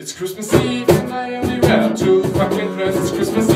It's Christmas Eve and I only wear two fucking dresses. It's Christmas